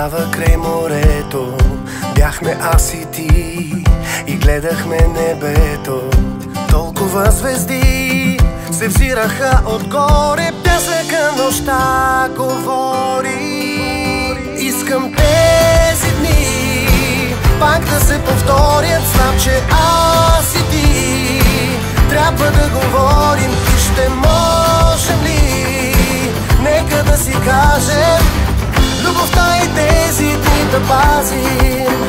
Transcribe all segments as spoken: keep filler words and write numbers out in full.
Тогава край морето бяхме аз и ти и гледахме небето. Толкова звезди се взираха отгоре, пясъка нощта говори. Искам тези дни пак да се повторят, знам, че аз и ти трябва да говорим и ще можем ли? Нека да си кажем любовта и тези дни да пазим.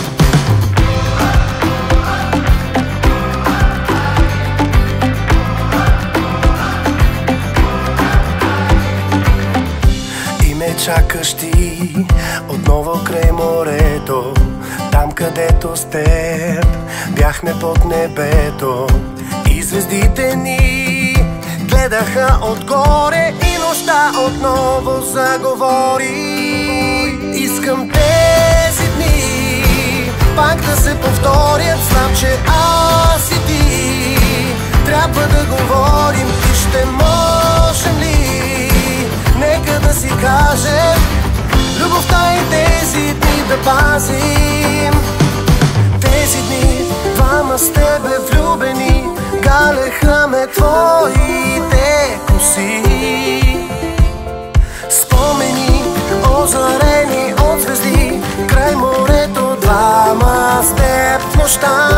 И ме чакаш ти отново край морето, там където с теб бяхме под небето. И звездите ни гледаха отгоре и нощта отново заговори. Искам тези дни пак да се повторят, знам, че аз и ти трябва да говорим и ще можем ли? Нека да си кажем любовта и тези дни да пазим. Тези дни двама с тебе влюбени галеха ме твоите коси. Спомени озарени от звезди край морето, двама с теб в нощта.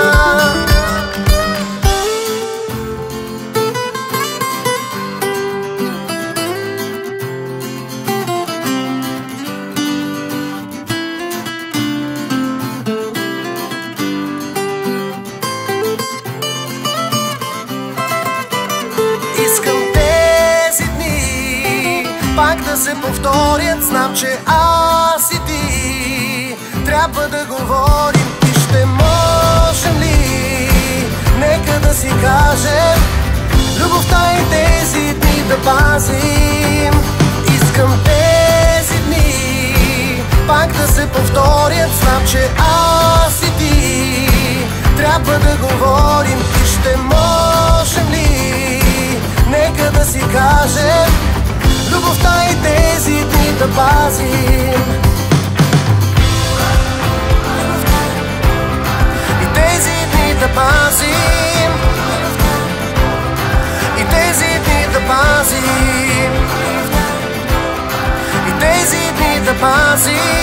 Искам тези дни пак да се повторят, знам, че аз и ти трябва да говорим и ще можем ли? Нека да си кажем любовта и тези дни да пазим. Искам тези дни пак да се повторят, знам, че аз и ти трябва да говорим и ще можем ли? Нека да си кажем любовта и тези дни да пазим. И тези дни да пазим. И тези дни да пазим. И тези дни да пазим.